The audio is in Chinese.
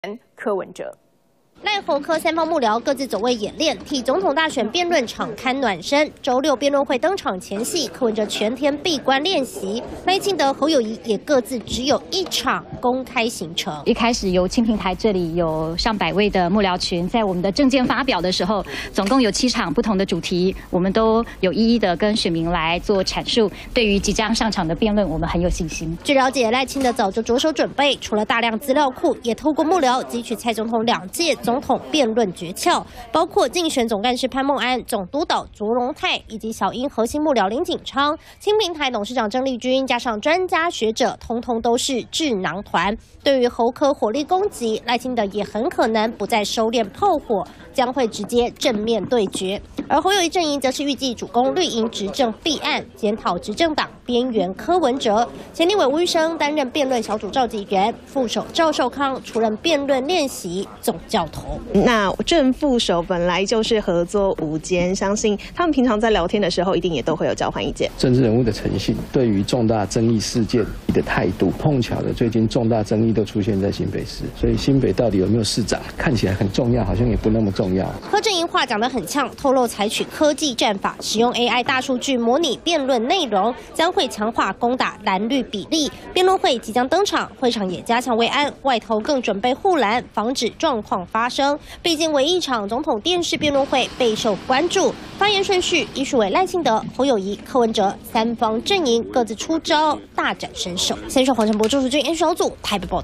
柯文哲。 赖侯柯三方幕僚各自走位演练，替总统大选辩论场刊暖身。周六辩论会登场前夕，柯文哲全天闭关练习，赖清德、侯友宜也各自只有一场公开行程。 一开始由青平台这里有上百位的幕僚群，在我们的政见发表的时候，总共有7场不同的主题，我们都有一一的跟选民来做阐述。对于即将上场的辩论，我们很有信心。 据了解，赖清德早就着手准备，除了大量资料库，也透过幕僚汲取蔡总统2届总统辩论诀窍，包括竞选总干事潘孟安、总督导卓荣泰以及小英核心幕僚林锦昌、青平台董事长郑丽君，加上专家学者，通通都是智囊团。对于侯柯火力攻击，赖清德也很可能不再收敛炮火，将会直接正面对决。而侯友宜阵营则是预计主攻绿营执政弊案，检讨执政党边缘柯文哲。前立委吴育生担任辩论小组召集人，副手赵寿康出任辩论练习总教头。 那正副手本来就是合作无间，相信他们平常在聊天的时候，一定也都会有交换意见。 政治人物的诚信，对于重大争议事件的态度，碰巧的最近重大争议都出现在新北市，所以新北到底有没有市长，看起来很重要，好像也不那么重要。 柯阵营话讲得很呛，透露采取科技战法，使用 AI 大数据模拟辩论内容，将会强化攻打蓝绿比例。辩论会即将登场，会场也加强维安，外头更准备护栏，防止状况发生。毕竟唯一一场总统电视辩论会备受关注，发言顺序依序为赖清德、侯友宜、柯文哲三方阵营各自出招，大展身手。先说黄晨博、周淑君、N 小组台北报道。